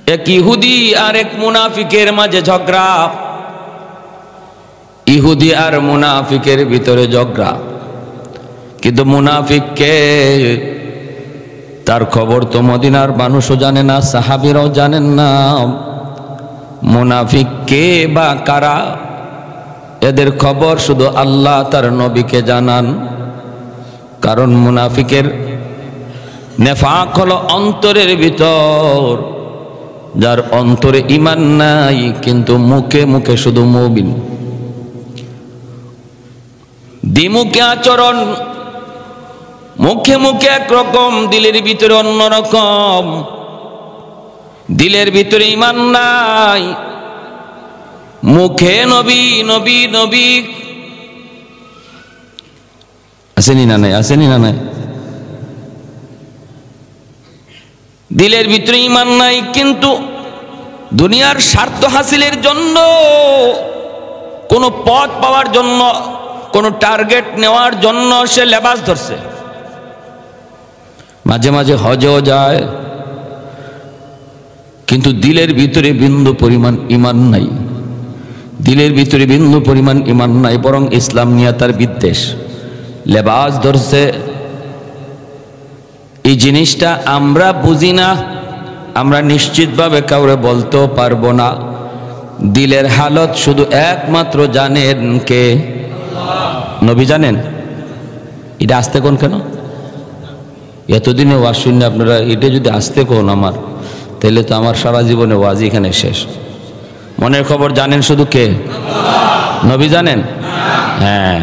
এক ইহুদি আর এক মুনাফিকের মাঝে ঝগড়া। ইহুদি আর মুনাফিকের ভিতরে ঝগড়া, কিন্তু মুনাফিককে তার খবর তো মদিনার মানুষও জানে না, সাহাবীরাও জানেন না। মুনাফিক কে বা কারা, এদের খবর শুধু আল্লাহ তার নবীকে জানান। কারণ মুনাফিকের নেফাক হলো অন্তরের ভিতর, যার অন্তরে ঈমান নাই কিন্তু মুখে মুখে শুধু মুমিন। দ্বিমুখী আচরণ, মুখে মুখে একরকম, দিলের ভিতরে অন্যরকম। দিলের ভিতরে ঈমান নাই, মুখে নবী নবী নবী। আসেনি না নাই? আসেনি না নাই? দিলের ভিতরে ঈমান নাই, কিন্তু দুনিয়ার স্বার্থ হাসিলের জন্য, কোন পথ পাওয়ার জন্য, কোন টার্গেট নেওয়ার জন্য সে লেবাস ধরছে। মাঝে মাঝে হজও যায়, কিন্তু দিলের ভিতরে বিন্দু পরিমাণ ঈমান নাই। দিলের ভিতরে বিন্দু পরিমাণ ঈমান নাই, বরং ইসলাম নিয়ে তার বিদ্বেষ। লেবাস ধরছে। এই জিনিসটা আমরা বুঝি না, আমরা নিশ্চিতভাবে কাউরে বলতেও পারবো না। দিলের হালত শুধু একমাত্র জানেন কে? নবী জানেন। এটা আসতে কোন কেন? এতদিনে ওয়াজ শুনে আপনারা এটা যদি আসতে কোন আমার, তাহলে তো আমার সারা জীবনে ওয়াজ এখানে শেষ। মনের খবর জানেন শুধু কে? নবী জানেন। হ্যাঁ,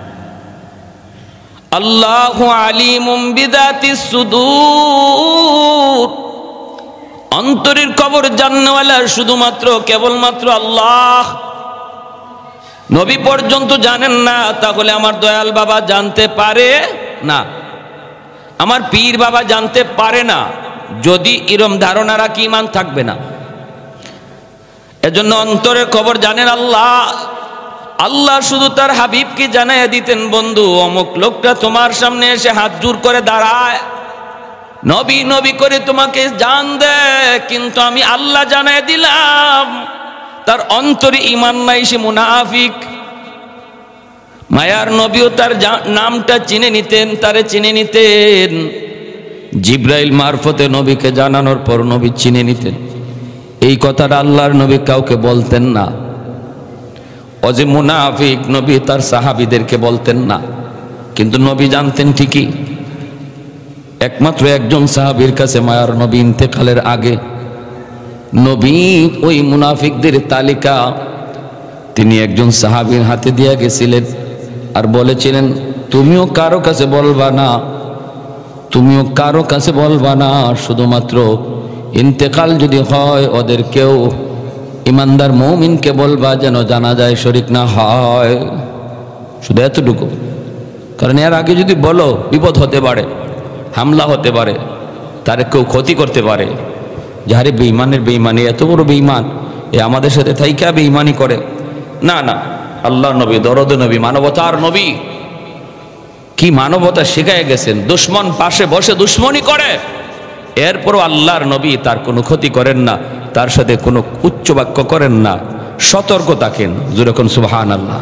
আল্লাহু আলিমুম বিযাতিস সুদূর। অন্তরের খবর জাননেওয়ালা শুধুমাত্র কেবলমাত্র আল্লাহ। নবী পর্যন্ত জানেন না, তাহলে আমার দয়াল বাবা জানতে পারে না, আমার পীর বাবা জানতে পারে না। যদি এরম ধারণা রাখি, ঈমান থাকবে না। এজন্য অন্তরের খবর জানেন আল্লাহ। আল্লাহ শুধু তার হাবিবকে জানাইয়া দিতেন, বন্ধু অমুক লোকটা তোমার সামনে এসে হাত জোর করে দাঁড়ায়, নবী নবী করে তোমাকে জান দেয়, কিন্তু আমি আল্লাহ জানাইয়া দিলাম তার অন্তরে ঈমান নাই, সে মুনাফিক। মায়ার নবীও তার নামটা চিনে নিতেন, তারে চিনে নিতেন। জিব্রাইল মারফতে নবীকে জানানোর পর নবী চিনে নিতেন। এই কথাটা আল্লাহর নবী কাউকে বলতেন না। ও যে মুনাফিক, নবী তার সাহাবীদেরকে বলতেন না, কিন্তু নবী জানতেন ঠিকই। একমাত্র একজন সাহাবীর কাছে মায়ার নবী ইন্তেকালের আগে নবী ওই মুনাফিকদের তালিকা তিনি একজন সাহাবীর হাতে দিয়ে গেছিলেন, আর বলেছিলেন তুমিও কারো কাছে বলবা না, তুমিও কারো কাছে বলবা না, শুধুমাত্র ইন্তেকাল যদি হয় ওদের কেউ ইমানদার মুমিনকে বলবা, যেন জানাজায় শরীক না হয়। শুধু এতটুকু। কারণ এর আগে যদি বলো বিপদ হতে পারে, হামলা হতে পারে, তার কেউ ক্ষতি করতে পারে। যাহারে বেঈমানের বেঈমানি, এত বড় বেঈমান এ আমাদের সাথে থাইকা বেঈমানি করে। না না, আল্লাহ নবী দরদ নবী, মানবতার নবী, কি মানবতা শেখায় গেছেন। দুশ্মন পাশে বসে দুশ্মনী করে, এরপরও আল্লাহর নবী তার কোনো ক্ষতি করেন না, তার সাথে কোনো উচ্চ বাক্য করেন না, সতর্ক থাকেন। যেরকম সুবহানাল্লাহ।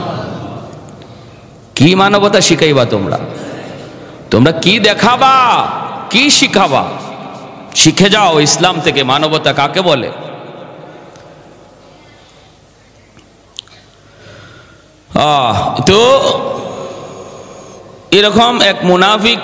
কি মানবতা শিখাইবা তোমরা? তোমরা কি দেখাবা, কি শিখাবা? শিখে যাও ইসলাম থেকে মানবতা কাকে বলে। তো এরকম এক মুনাফিক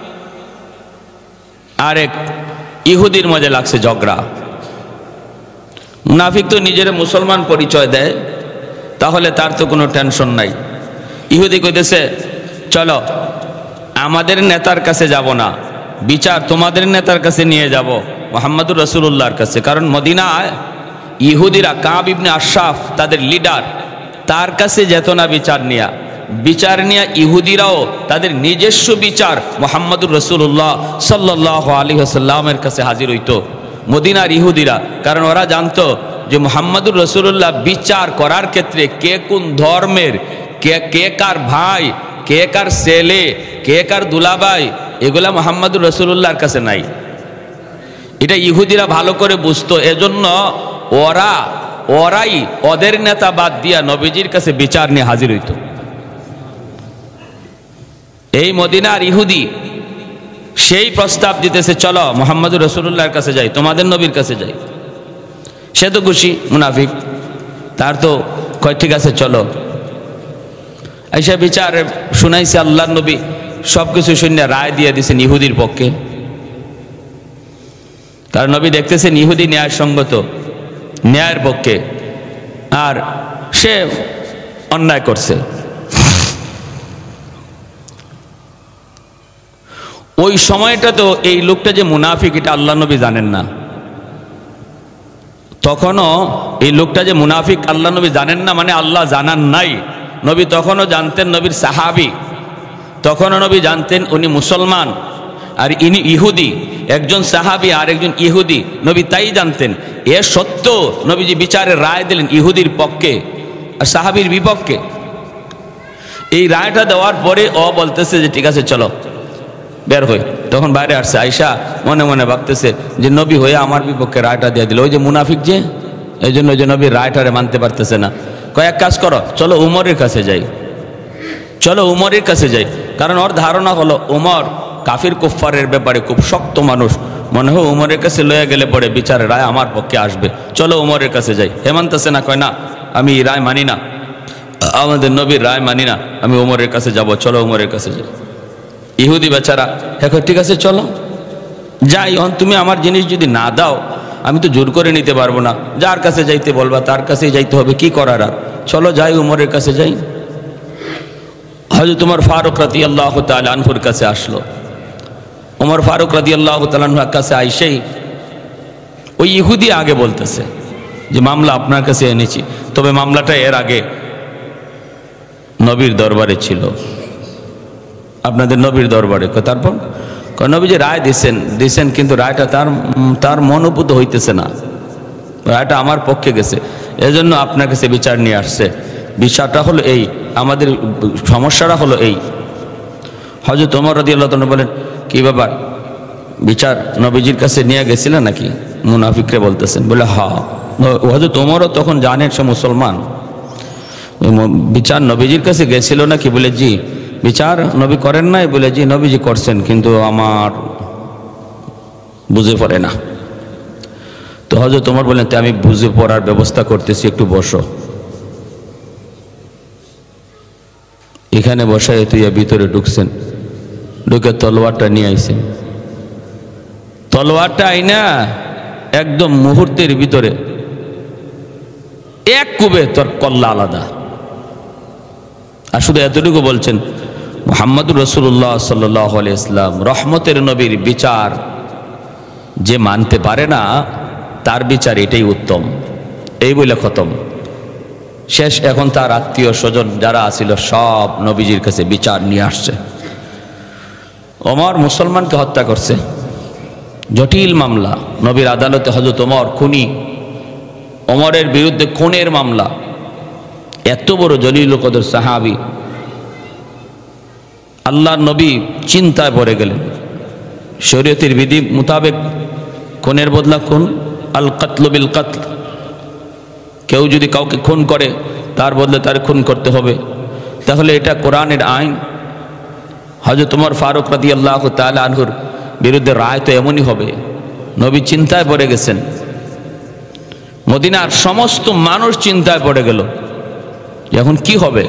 আর এক ইহুদির মধ্যে লাগছে ঝগড়া। মুনাফিক তো নিজের মুসলমান পরিচয় দেয়, তাহলে তার তো কোনো টেনশন নাই। ইহুদি কইতেছে চলো আমাদের নেতার কাছে যাব না, বিচার তোমাদের নেতার কাছে নিয়ে যাব, মুহাম্মদুর রাসূলুল্লাহর কাছে। কারণ মদিনায় ইহুদিরা কাব ইবনে আশরাফ তাদের লিডার, তার কাছে যেত না বিচার নিয়া ইহুদিরাও তাদের নিজস্ব বিচার মুহাম্মদুর রাসূলুল্লাহ সাল্লাল্লাহু আলাইহি ওয়াসাল্লামের কাছে হাজির হইতো মদিনার ইহুদিরা। কারণ ওরা জানতো যে মুহাম্মদুর রাসূলুল্লাহ বিচার করার ক্ষেত্রে কে কোন ধর্মের, কে কার ভাই, কে কার ছেলে, কে কার দুলাভাই, এগুলা মুহাম্মদুর রাসূলুল্লাহর কাছে নাই। এটা ইহুদিরা ভালো করে বুঝতো, এজন্য ওরাই ওদের নেতা বাদ দিয়া নবীজির কাছে বিচার নিয়ে হাজির হইত। এই মদিনার ইহুদি সেই প্রস্তাব দিতেছে, চলো মুহাম্মদুর রাসূলুল্লাহর কাছে যাই, তোমাদের নবীর কাছে যাই। সে তো খুশি মুনাফিক, তার তো কয় ঠিক আছে চলো। আইসা বিচার শুনাইছে, আল্লাহর নবী সবকিছু শুনে রায় দিয়ে দিছেন ইহুদির পক্ষে। কারণ নবী দেখতেছেন ইহুদি ন্যায়সঙ্গত, ন্যায়ের পক্ষে, আর সে অন্যায় করছে। ওই সময়টা তো এই লোকটা যে মুনাফিক এটা আল্লাহ নবী জানেন না। তখনও এই লোকটা যে মুনাফিক আল্লাহ নবী জানেন না, মানে আল্লাহ জানান নাই। নবী তখনও জানতেন নবীর সাহাবী, তখনও নবী জানতেন উনি মুসলমান আর ইনি ইহুদি, একজন সাহাবী আর একজন ইহুদি, নবী তাই জানতেন। এ সত্য নবীজি বিচারের রায় দিলেন ইহুদির পক্ষে আর সাহাবীর বিপক্ষে। এই রায়টা দেওয়ার পরে ও বলতেছে যে ঠিক আছে চলো বের হই। তখন বাইরে আসছে, আয়েশা মনে মনে ভাবতেছে যে নবী হয়ে আমার বিপক্ষে রায়টা দিয়ে দিল, ওই যে মুনাফিক যে, এই জন্য যে নবীর রায়টারে মানতে পারতেছে না। কয়েক কাজ করো, চলো উমরের কাছে যাই, চলো উমরের কাছে যাই। কারণ ওর ধারণা হলো উমর কাফির কুফফারের ব্যাপারে খুব শক্ত মানুষ, মনে হয় উমরের কাছে লয়ে গেলে পরে বিচারের রায় আমার পক্ষে আসবে, চলো উমরের কাছে যাই। হে মানতেছে না, কয় না আমি রায় মানি না, আমাদের নবীর রায় মানি না, আমি উমরের কাছে যাব, চলো উমরের কাছে যাই। ইহুদি বেচারা এখন ঠিক আছে চলো যাই, তুমি আমার জিনিস যদি না দাও আমি তো জোর করে নিতে পারবো না, যার কাছে যাইতে বলবা তার কাছেই যাইতে হবে, কি করার আর, চলো যাই উমরের কাছে যাই। হযরত উমর ফারুক রাদিয়াল্লাহু তাআলা আনহুর কাছে আসলো। উমর ফারুক রাদিয়াল্লাহু তাআলা আনহুর কাছে আইসেই ওই ইহুদি আগে বলতেছে যে মামলা আপনার কাছে এনেছি, তবে মামলাটা এর আগে নবীর দরবারে ছিল, আপনাদের নবীর দরবারে। তারপর নবী যে রায় দিছেন কিন্তু রায়টা তার মনোভূত হইতেছে না, রায়টা আমার পক্ষে গেছে, এজন্য আপনার কাছে বিচার নিয়ে আসছে। বিচারটা হলো এই, আমাদের সমস্যাটা হলো এই। হযরত ওমর রাদিয়াল্লাহু তাআলা বলেন, কি ব্যাপার, বিচার নবীজির কাছে নিয়ে গেছিলেন নাকি? মুনাফিকরে বলতেছেন। বলে হ্যাঁ। হযরত ওমরও তখন জানেন সে মুসলমান। বিচার নবীজির কাছে গেছিল নাকি? বলে জি। বিচার নবী করেন নাই? বলে জি নবীজি করছেন, কিন্তু আমার বুঝে পড়ে না। তো হযরত ওমর বললেন, আমি বুঝে পড়ার ব্যবস্থা করতেছি, একটু বসো। এখানে বসায় তুই ভিতরে ঢুকছেন, ঢুকে তলোয়ারটা নিয়ে আইছেন। তলোয়ারটা আইনা একদম মুহূর্তের ভিতরে এক কুবে তোর কল্লা আলাদা। আর শুধু এতটুকু বলছেন, মুহাম্মদুর রাসূলুল্লাহ সাল্লাল্লাহু আলাইহি ওয়াসাল্লাম রহমতের নবীর বিচার যে মানতে পারে না তার বিচার এটাই উত্তম, এই বলে খতম শেষ। এখন তার আত্মীয় স্বজন যারা আছিল সব নবীজির কাছে বিচার নিয়ে আসছে। ওমর মুসলমানকে হত্যা করছে, জটিল মামলা, নবীর আদালতে হযরত ওমর খুনি, ওমরের বিরুদ্ধে খুনের মামলা। এত বড় জলিল কদর সাহাবী, আল্লাহর নবী চিন্তায় পড়ে গেলেন। শরীয়তের বিধি মোতাবেক খুনের বদলা খুন, আল কাতলু বিল কাতল, কেউ যদি কাউকে খুন করে তার বদলে তার খুন করতে হবে, তাহলে এটা কোরআনের আইন। হযরত ওমর ফারুক রাদিয়াল্লাহু তাআলা আনহুর বিরুদ্ধে রায় তো এমনই হবে। নবী চিন্তায় পড়ে গেছেন, মদিনার সমস্ত মানুষ চিন্তায় পড়ে গেল এখন কি হবে।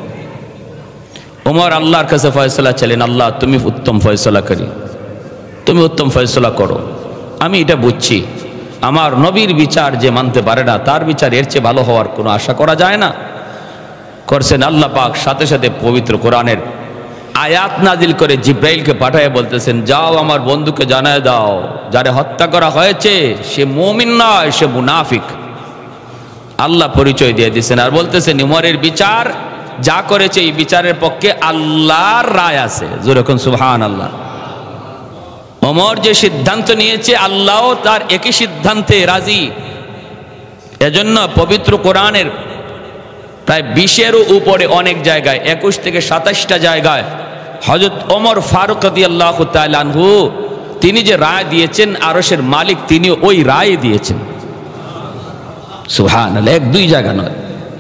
ওমর আল্লাহর কাছে ফয়সালা চাইলেন, আল্লাহ তুমি উত্তম ফয়সালাকারী, তুমি উত্তম ফয়সালা করো। আমি এটা বুঝছি, আমার নবীর বিচার যে মানতে পারে না তার বিচার এর চেয়ে ভালো হওয়ার কোনো আশা করা যায় না। করছেন আল্লাহ পাক সাথে সাথে পবিত্র কোরআনের আয়াত নাজিল করে জিব্রাইলকে পাঠায় বলতেছেন, যাও আমার বন্ধুকে জানায় দাও যারে হত্যা করা হয়েছে সে মুমিন নয়, সে মুনাফিক। আল্লাহ পরিচয় দিয়ে দিয়েছেন আর বলতেছেন উমরের বিচার যা করেছে এই বিচারের পক্ষে আল্লাহর রায় আছে। যেরকম সুবহানাল্লাহ। ওমর যে সিদ্ধান্ত নিয়েছে আল্লাহও তার একই সিদ্ধান্তে রাজি। এজন্য পবিত্র কোরআনের প্রায় 20-এরও উপরে অনেক জায়গায় 21 থেকে 27টা জায়গায় হযরত ওমর ফারুক রাদিয়াল্লাহু তাআলা আনহু তিনি যে রায় দিয়েছেন আরশের মালিক তিনি ওই রায় দিয়েছেন। সুবহানাল্লাহ, এক দুই জায়গা নয়।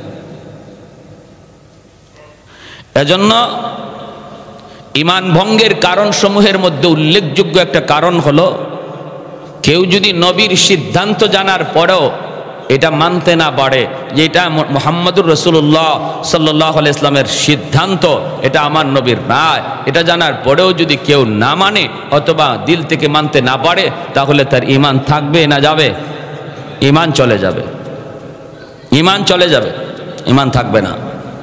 এজন্য ঈমান ভঙ্গের কারণ সমূহের মধ্যে উল্লেখযোগ্য একটা কারণ হলো কেউ যদি নবীর সিদ্ধান্ত জানার পরেও এটা মানতে না পারে যে এটা মুহাম্মদুর রাসূলুল্লাহ সাল্লাল্লাহু আলাইহি ইসলামের সিদ্ধান্ত, এটা আমার নবীর রায়, এটা জানার পরেও যদি কেউ না মানে অথবা দিল থেকে মানতে না পারে, তাহলে তার ঈমান থাকবে না যাবে? ঈমান চলে যাবে, ঈমান চলে যাবে, ঈমান থাকবে না।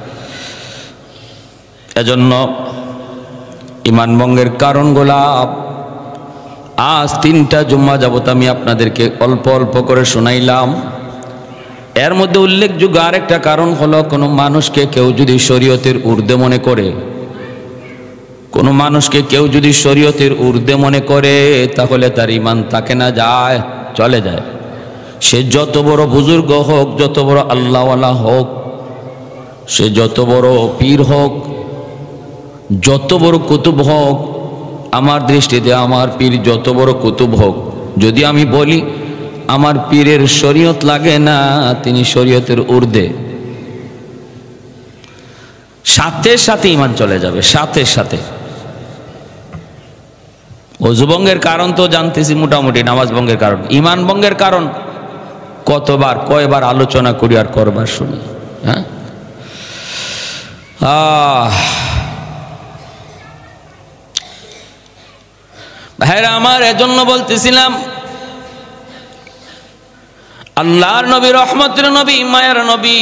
এজন্য ঈমান ভঙ্গের কারণগুলা আজ 3টা জুম্মা যাবত আমি আপনাদেরকে অল্প অল্প করে শোনাইলাম। এর মধ্যে উল্লেখযোগ্য আরেকটা কারণ হলো কোনো মানুষকে কেউ যদি শরীয়তের ঊর্ধ্বে মনে করে, কোনো মানুষকে কেউ যদি শরীয়তের ঊর্ধ্বে মনে করে, তাহলে তার ঈমান থাকে না, যায়, চলে যায়। সে যত বড় বুজুর্গ হোক, যত বড় আল্লাহওয়ালা হোক, সে যত বড় পীর হোক, যত বড় কুতুব হোক, আমার দৃষ্টিতে আমার পীর যত বড় কুতুব হোক, যদি আমি বলি আমার পীরের শরীয়ত লাগে না, তিনি শরীয়তের ঊর্ধ্বে, সাথে সাথে ঈমান চলে যাবে, সাথে সাথে। ওযু ভঙ্গের কারণ তো জানতেছি মোটামুটি, নামাজ ভঙ্গের কারণ, ঈমান ভঙ্গের কারণ কতবার কয়বার আলোচনা করি আর করবার শুনি। হ্যাঁ, ভাইরা আমার, এজন্য বলতেছিলাম আল্লাহর নবী রহমতের নবী, মায়ার নবী,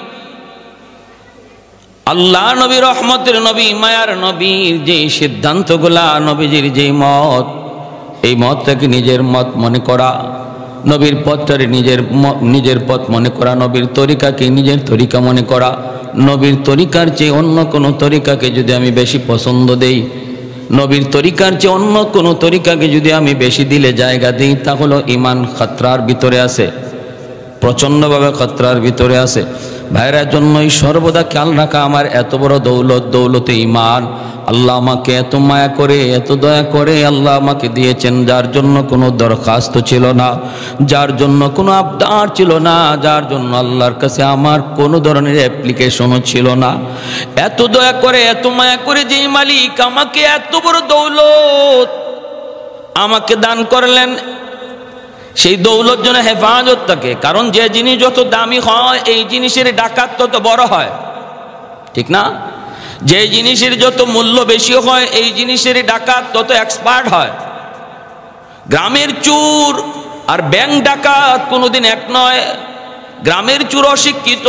আল্লাহ নবী রহমতের নবী, মায়ার নবীর যে সিদ্ধান্তগুলা, নবীজির যে মত, এই মতটাকে নিজের মত মনে করা, নবীর পথটাকে নিজের পথ মনে করা, নবীর তরিকাকে নিজের তরিকা মনে করা, নবীর তরিকার চেয়ে অন্য কোনো তরিকাকে যদি আমি বেশি পছন্দ দেই, নবীর তরিকার চেয়ে অন্য কোনো তরিকাকে যদি আমি বেশি দিলে জায়গা দিই, তাহলে ঈমান খতরার ভিতরে আছে, প্রচণ্ডভাবে খতরার ভিতরে আছে। ভাইরা, জন্যই সর্বদা খেয়াল রাখা, আমার এত বড় দৌলত, দৌলতে ঈমান, আল্লাহ আমাকে এত মায়া করে, এত দয়া করে আল্লাহ আমাকে দিয়েছেন, যার জন্য কোনো দরখাস্ত ছিল না, যার জন্য কোনো আবদার ছিল না, যার জন্য আল্লাহর কাছে আমার কোনো ধরনের অ্যাপ্লিকেশনও ছিল না। এত দয়া করে, এত মায়া করে যেই মালিক আমাকে এত বড় দৌলত আমাকে দান করলেন, সেই দৌলত যেন হেফাজত থাকে। কারণ যে জিনিস যত দামি হয়, এই জিনিসের ডাকাত তত বড় হয়, ঠিক না? যে জিনিসের যত মূল্য বেশি হয়, এই জিনিসের ডাকাত তত এক্সপার্ট হয়। গ্রামের চোর আর ব্যাংক ডাকাত কোনোদিন এক নয়। গ্রামের চোর অশিক্ষিত,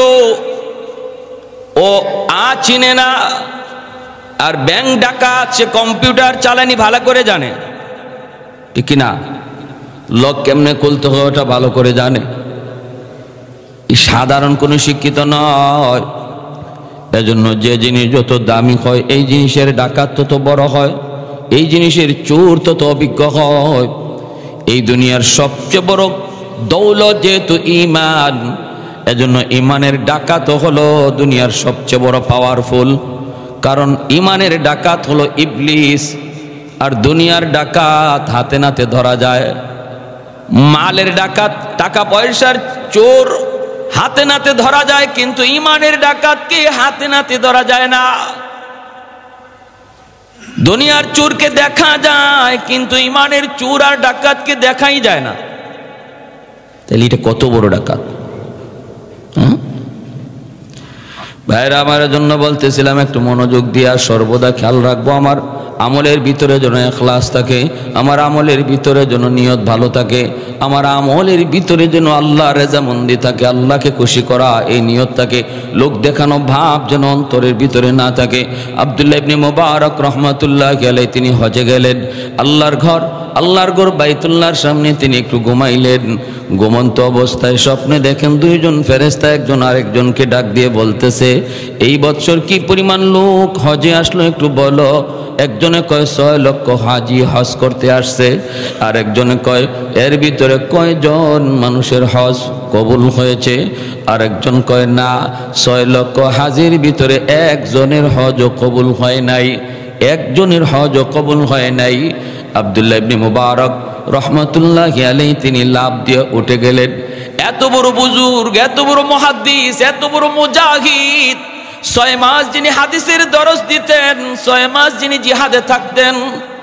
ও চিনে না, আর ব্যাংক ডাকাত সে কম্পিউটার চালানি ভালো করে জানে, ঠিক না? লক কেমনে খুলতে হয় ওটা ভালো করে জানে। সাধারণ কোনো শিক্ষিত নয়। এজন্য যে জিনিস যত দামি হয়, এই জিনিসের ডাকাত তত বড় হয়, এই জিনিসের চোর তত অভিজ্ঞ হয়। এই দুনিয়ার সবচেয়ে বড় দৌলত যেহেতু ঈমান, এজন্য ঈমানের ডাকাত হলো দুনিয়ার সবচেয়ে বড় পাওয়ারফুল। কারণ ঈমানের ডাকাত হলো ইবলিস, আর দুনিয়ার ডাকাত হাতে নাতে ধরা যায়। মালের ডাকাত, টাকা পয়সার চোর হাতে নাতে ধরা যায়, কিন্তু ঈমানের ডাকাতকে হাতে নাতে ধরা যায় না। দুনিয়ার চোরকে দেখা যায়, কিন্তু ঈমানের চোর আর ডাকাতকে দেখাই যায় না। তাহলে এটা কত বড় ডাকাত! ভাইরা আমার, জন্য বলতেছিলাম একটু মনোযোগ দিয়া সর্বদা খেয়াল রাখবো, আমার আমলের ভিতরে যেন ইখলাস থাকে, আমার আমলের ভিতরে যেন নিয়ত ভালো থাকে, আমার আমলের ভিতরে যেন আল্লাহ রেজামন্দি থাকে, আল্লাহকে খুশি করা এই নিয়ত থাকে, লোক দেখানো ভাব যেন অন্তরের ভিতরে না থাকে। আব্দুল্লাহ ইবনে মুবারক রাহমাতুল্লাহি আলাইহি তিনি হজে গেলেন, আল্লাহর ঘর বাইতুল্লাহর সামনে তিনি একটু ঘুমাইলেন। ঘুমন্ত অবস্থায় স্বপ্নে দেখেন দুইজন ফেরেশতা একজন আরেকজনকে ডাক দিয়ে বলতেছে, এই বছর কি পরিমাণ লোক হজে আসলো একটু বলো। একজনে কয় 6 লক্ষ হাজি হজ করতে আসছে, আর একজনে কয় এর ভিতরে কয়জন মানুষের হজ কবুল হয়েছে, আর একজন কয় না, 6 লক্ষ হাজির ভিতরে একজনের হজও কবুল হয় নাই, একজনের হজও কবুল হয় নাই। আব্দুল্লাহ ইবনে মুবারক রহমাতুল্লাহি আলাইহি তিনি লাফ দিয়ে উঠে গেলেন। এত বড় বুজুর্গ, এত বড় মুহাদ্দিস, এত বড় মুজাহিদ, 6 মাস যিনি হাদিসের দরস দিতেন, 6 মাস যিনি জিহাদে থাকতেন,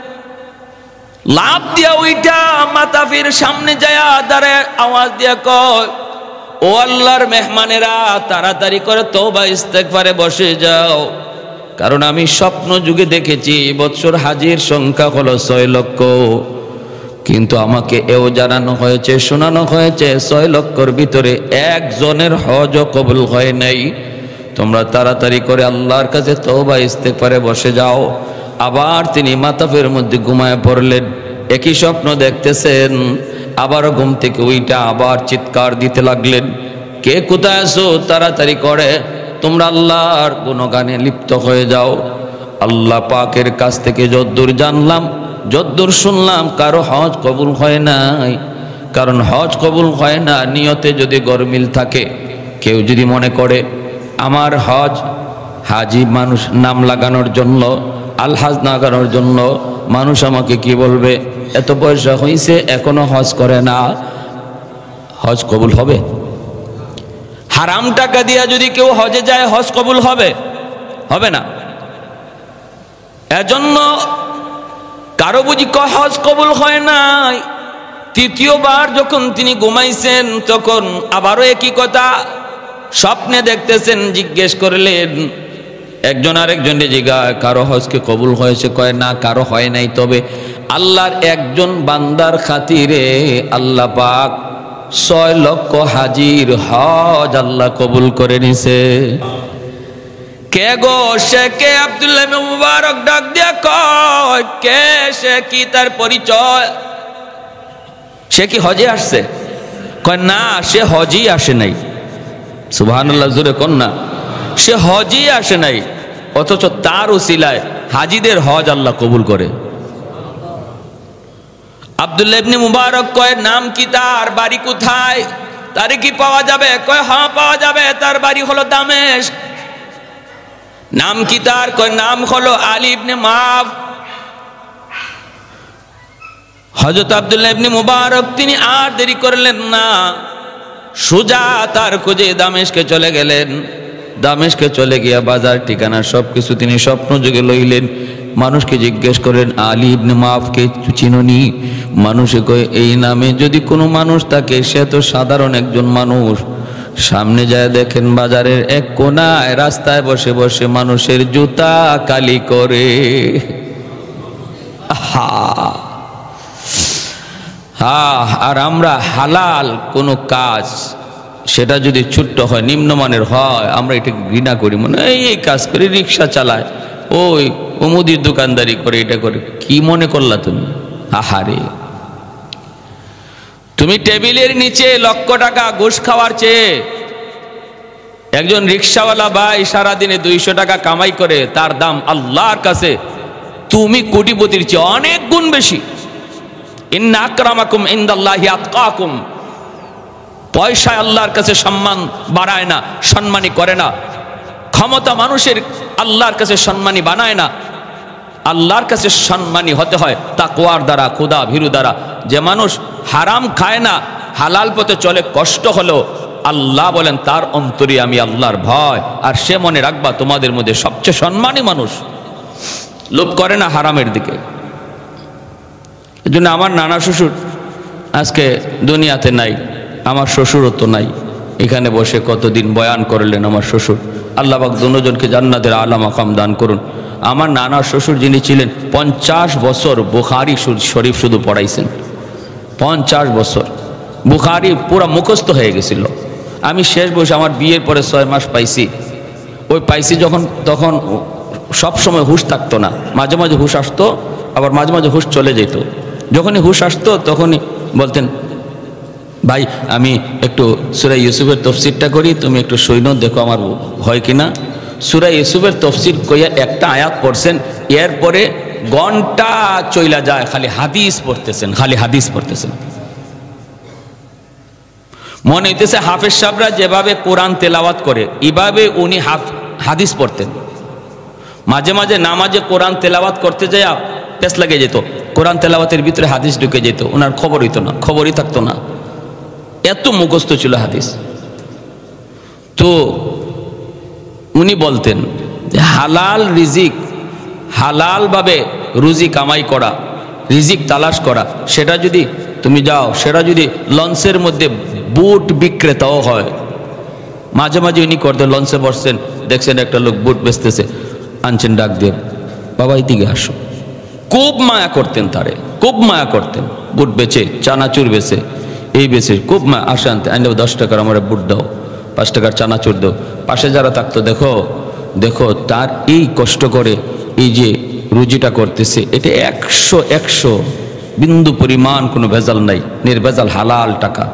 লাফ দিয়া ওইটা মাতাফির সামনে যায়া দাঁড়ায় আওয়াজ দিয়া কয়, ও আল্লাহর মেহমানেরা, তাড়াতাড়ি করে তওবা ইস্তেগফারে বসে যাও, কারণ আমি স্বপ্ন যুগে দেখেছি বৎসর হাজির সংখ্যা হলো 6 লক্ষ, কিন্তু আমাকে এও জানানো হয়েছে, শোনানো হয়েছে 6 লক্ষর ভিতরে একজনের হজও কবুল হয় নাই। তোমরা তাড়াতাড়ি করে আল্লাহর কাছে তওবা ইস্তেগফারে বসে যাও। আবার তিনি মাতাফের মধ্যে ঘুমায় পড়লেন। একই স্বপ্ন দেখতেছেন, আবারও ঘুম থেকে ওইটা আবার চিৎকার দিতে লাগলেন, কে কোথায় আছো, তাড়াতাড়ি করে তোমরা আল্লাহর গুণগানে লিপ্ত হয়ে যাও। আল্লাহ পাকের কাছ থেকে যদ্দূর জানলাম, যদ্দূর শুনলাম, কারো হজ কবুল হয় নাই। কারণ হজ কবুল হয় না নিয়তে যদি গরমিল থাকে। কেউ যদি মনে করে আমার হজ হাজি মানুষ নাম লাগানোর জন্য, আলহাজ লাগানোর জন্য, মানুষ আমাকে কি বলবে, এত পয়সা হয়েছে এখনো হজ করে না, হজ কবুল হবে? হারাম টাকা দিয়া যদি কেউ হজে যায় হজ কবুল হবে? হবে না। এজন্য কারো বুঝি হজ কবুল হয় নাই। তৃতীয়বার যখন তিনি ঘুমাইছেন তখন আবারও একই কথা স্বপ্নে দেখতেছেন। জিজ্ঞেস করলেন, একজন আরেকজনে জিজ্ঞাসা, কারো হজকে কবুল হয়েছে? কয় না, কারো হয় নাই। তবে আল্লাহর একজন বান্দার খাতিরে আল্লাহ পাক 6 লক্ষ হাজির হজ আল্লাহ কবুল করে নিছে। কে গো সে কে? আব্দুল্লাহ ইবনে মুবারক ডাক দিয়া কয়, কে সে, কি তার পরিচয়? সে কি হজে আসছে? কয় না, সে হজই আসে নাই। সুবহানাল্লাহ, জোরে কোন না। সে হজই আসে নাই, অথচ তার উসিলায় হাজিদের হজ আল্লাহ কবুল করে। আব্দুল্লাহ ইবনে মুবারক কয়, নাম কি তার, বাড়ি কোথায়, তারে কি পাওয়া যাবে? কয় হ্যাঁ পাওয়া যাবে, তার বাড়ি হলো দামেস্ক। নাম কি তার? কয় নাম হলো আলী ইবনে মাফ। হযরত আব্দুল্লাহ ইবনে মুবারক তিনি আর দেরি করলেন না, সোজা তার খোঁজে দামেস্কে চলে গেলেন। দামেস্কে চলে গিয়া বাজার ঠিকানা সবকিছু তিনি স্বপ্ন যুগে লইলেন। মানুষকে জিজ্ঞেস করেন, আলী ইবনে মাফকে চিনোনি? মানুষে কয়, এই নামে যদি কোনো মানুষ থাকে সে তো সাধারণ একজন মানুষ। সামনে যায় দেখেন বাজারের এক কোনায় রাস্তায় বসে বসে মানুষের জুতা কালি করে। আর আমরা হালাল কোনো কাজ, সেটা যদি ছোট্ট হয়, নিম্নমানের হয়, আমরা এটাকে ঘৃণা করি, মনে এই কাজ করে, রিক্সা চালায়, ওই মুদির দোকানদারি করে, এটা করে। কি মনে করলা তুমি? আহারে, তুমি টেবিলের নিচে লক্ষ টাকা ঘুষ খাওয়ার চেয়ে একজন রিক্সাওয়ালা ভাই সারাদিনে 200 টাকা কামাই করে, তার দাম আল্লাহর কাছে তুমি কোটিপতির চেয়ে অনেক গুণ বেশি। ইন্না আকরামাকুম ইনদাল্লাহি আতকাকুম। পয়সা আল্লাহর কাছে সম্মান বাড়ায় না, সম্মানী করে না। ক্ষমতা মানুষের আল্লাহর কাছে সম্মানী বানায় না। আল্লাহর কাছে সম্মানী হতে হয় তাকওয়ার দ্বারা, খোদা ভীরু দ্বারা। যে মানুষ হারাম খায় না, হালাল পথে চলে, কষ্ট হলো, আল্লাহ বলেন তার অন্তরে আমি আল্লাহর ভয়। আর সে মনে রাখবা তোমাদের মধ্যে সবচেয়ে সম্মানী মানুষ লোভ করে না হারামের দিকে। এই জন্য আমার নানা শ্বশুর আজকে দুনিয়াতে নাই, আমার শ্বশুরও তো নাই। এখানে বসে কতদিন বয়ান করলেন আমার শ্বশুর। আল্লাহ পাক দুজনকে জান্নাতের আলা মাকাম দান করুন। আমার নানা শ্বশুর যিনি ছিলেন 50 বছর বুখারী শরীফ শুধু পড়াইছেন। 50 বছর বুখারী পুরো মুখস্থ হয়ে গেছিল। আমি শেষ বয়সে আমার বিয়ের পরে 6 মাস পাইছি। ওই পাইছি যখন, তখন সব সময় হুঁশ থাকতো না, মাঝে মাঝে হুঁশ আসতো, আবার মাঝে মাঝে হুঁশ চলে যেত। যখনই হুঁশ আসতো তখনই বলতেন, ভাই আমি একটু সূরা ইউসুফের তফসিরটা করি, তুমি একটু সৈন্য দেখো আমার হয় কিনা। সূরা ইউসুফের তফসির কইয়া একটা আয়াত পড়ছেন, এরপরে ঘন্টা চইলা যায় খালি হাদিস পড়তেছেন, খালি হাদিস পড়তেছেন। মনে হইতেছে হাফেজ সাহেবরা যেভাবে কোরআন তেলাওয়াত করে এভাবে উনি হাদিস পড়তেন। মাঝে মাঝে নামাজে কোরআন তেলাওয়াত করতে যায় পেছ লাগে যেত, কোরআন তেলাওয়াতের ভিতরে হাদিস ঢুকে যেত, ওনার খবর হইতো না, খবরই থাকতো না, এত মুখস্থ ছিল হাদিস। তো উনি বলতেন যে হালাল রিজিক, হালালভাবে রুজি কামাই করা, রিজিক তালাশ করা, সেটা যদি তুমি যাও, সেটা যদি লঞ্চের মধ্যে বুট বিক্রেতাও হয়। মাঝে মাঝে উনি করতেন, লঞ্চে বসছেন, দেখছেন একটা লোক বুট বেচতেছে, আনছেন ডাক দিয়ে, বাবা এদিকে আসো। খুব মায়া করতেন তারে, খুব মায়া করতেন। বুট বেচে, চানাচুর বেচে, এই বেচে, খুব মায়া। আসে আনতে, আনলে 10 টাকার আমার বুট দাও, 5 টাকার চানাচুর দাও। পাশে যারা থাকতো, দেখো দেখো তার এই কষ্ট করে এই যে রুজিটা করতেছে, এটা 100 বিন্দু পরিমাণ কোনো ভেজাল নাই, নির্ভেজাল হালাল টাকা।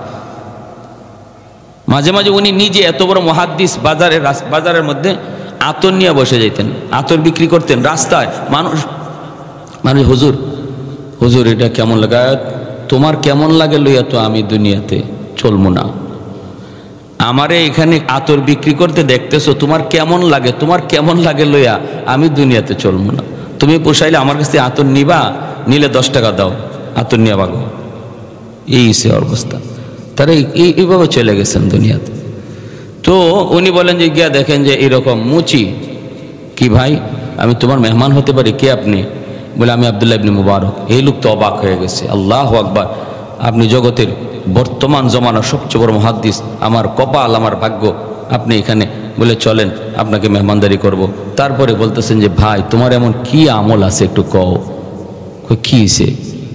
মাঝে মাঝে উনি নিজে এত বড় মুহাদ্দিস, বাজারের মধ্যে আতর নিয়ে বসে যাইতেন, আতর বিক্রি করতেন রাস্তায়। মানুষ হুজুর হুজুর এটা কেমন লাগে, তোমার কেমন লাগে লইয়া তো আমি দুনিয়াতে চলবো না। আমারে এখানে আতর বিক্রি করতে দেখতেছো, তোমার কেমন লাগে, তোমার কেমন লাগে লইয়া আমি দুনিয়াতে চলবো না। তুমি পোষাইলে আমার কাছে আতর নিবা, নিলে 10 টাকা দাও, আতর নিয়ে ভাগো। এই সে অবস্থা, তারা এইভাবে চলে গেছেন দুনিয়াতে। তো উনি বলেন যে গিয়া দেখেন যে এরকম মুচি, কি ভাই আমি তোমার মেহমান হতে পারি? কে আপনি? বলে আমি আব্দুল্লাহ ইবনে মুবারক। এই লোক তো অবাক হয়ে গেছে, আল্লাহু আকবার, আপনি জগতের বর্তমান জমানার সবচেয়ে বড় মুহাদ্দিস, আমার কপাল, আমার ভাগ্য, আপনি এখানে। বলে চলেন আপনাকে মেহমানদারি করব। তারপরে বলতেছেন যে ভাই তোমার এমন কি আমল আছে একটু কও। কি সে?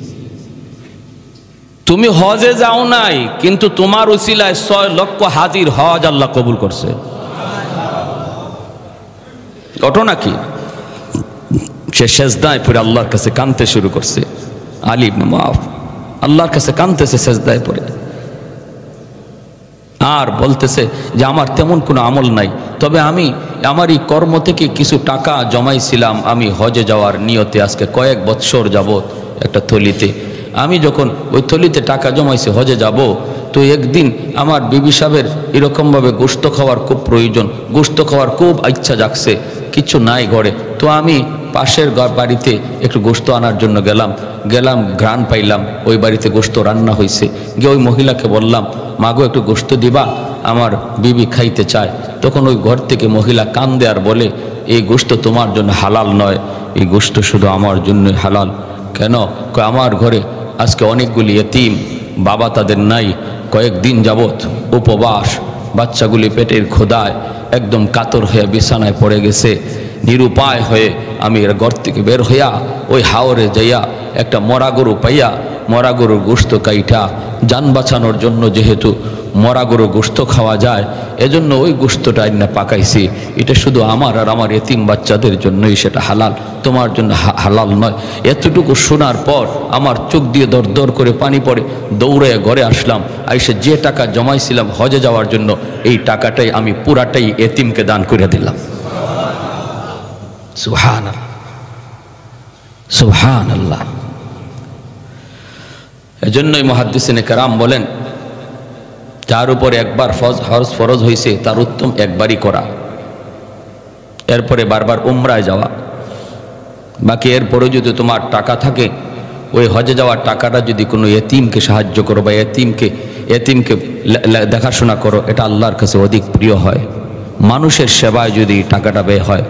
তুমি হজে যাও নাই, কিন্তু তোমার উসিলায় 6 লক্ষ হাজির হজ আল্লাহ কবুল করছে। ঘটনা কি? সে সেজদায় পড়ে আল্লাহর কাছে কাঁদতে শুরু করছে। আলী ইবনে মুআফ আল্লাহর কাছে কাঁদতেছে সেজদায় পড়ে, আর বলতেছে যে আমার তেমন কোনো আমল নাই, তবে আমি আমার এই কর্ম থেকে কিছু টাকা জমাইছিলাম আমি হজে যাওয়ার নিয়তে। আজকে কয়েক বৎসর যাবত একটা থলিতে, আমি যখন ওই থলিতে টাকা জমাইছি হজে যাব, তো একদিন আমার বিবি সাহেবের এরকমভাবে গোশত খাওয়ার খুব প্রয়োজন, গোশত খাওয়ার খুব ইচ্ছা জাগছে, কিছু নাই ঘরে। তো আমি পাশের বাড়িতে একটু গোশত আনার জন্য গেলাম, ঘ্রাণ পাইলাম, ওই বাড়িতে গোশত রান্না হয়েছে। গিয়ে ওই মহিলাকে বললাম, মাগো একটু গোশত দিবা, আমার বিবি খাইতে চায়। তখন ওই ঘর থেকে মহিলা কান্দে আর বলে, এই গোশত তোমার জন্য হালাল নয়, এই গোশত শুধু আমার জন্যই হালাল। কেন? আমার ঘরে আজকে অনেকগুলি এতিম, বাবা তাদের নাই, কয়েকদিন যাবত উপবাস, বাচ্চাগুলি পেটের ক্ষুধায় একদম কাতর হয়ে বিছানায় পড়ে গেছে। নিরুপায় হয়ে আমি এর ঘর থেকে বের হইয়া ওই হাওরে যাইয়া একটা মরা গরু পাইয়া, মরা গরুর গোশত কাইটা, যান বাঁচানোর জন্য যেহেতু মরা গরুর গোশত খাওয়া যায়, এজন্য ওই গোশতটা আইনা পাকাইছি। এটা শুধু আমার আর আমার এতিম বাচ্চাদের জন্যই সেটা হালাল, তোমার জন্য হালাল নয়। এতটুকু শোনার পর আমার চোখ দিয়ে দর দর করে পানি পড়ে, দৌড়ে ঘরে আসলাম। আইসে যে টাকা জমাইছিলাম হজে যাওয়ার জন্য, এই টাকাটাই আমি পুরাটাই এতিমকে দান করে দিলাম। সুবহানাল্লাহ, সুবহানাল্লাহ। এজন্যই মুহাদ্দিসিনে কেরাম বলেন, যার উপরে একবার হজ ফরজ হয়েছে তার উত্তম একবারই করা, এরপরে বারবার উমরায় যাওয়া। বাকি এরপরে যদি তোমার টাকা থাকে, ওই হজে যাওয়ার টাকাটা যদি কোনো এতিমকে সাহায্য করো বা এতিমকে দেখাশোনা করো, এটা আল্লাহর কাছে অধিক প্রিয় হয়। মানুষের সেবায় যদি টাকাটা ব্যয় হয়,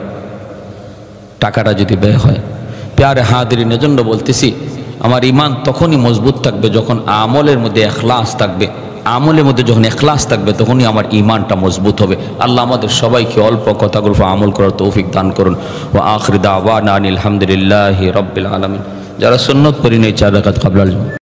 প্যারে হাদিরিন, এজন্য বলতেছি আমার ঈমান তখনই মজবুত থাকবে যখন আমলের মধ্যে ইখলাস থাকবে। আমলের মধ্যে যখন ইখলাস থাকবে তখনই আমার ঈমানটা মজবুত হবে। আল্লাহ আমাদের সবাইকে অল্প কথাগুলো আমল করার তৌফিক দান করুন। ওয়া আখির দাওয়ানা আলহামদুলিল্লাহি রাব্বিল আলামিন। যারা সুন্নত পড়ি নেই 4 রাকাত ক্বাবলাল